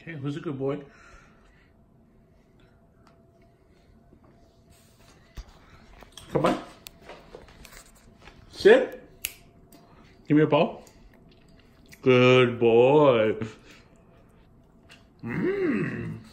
Okay, who's a good boy? Come on. Sit. Give me a ball. Good boy. Mmm.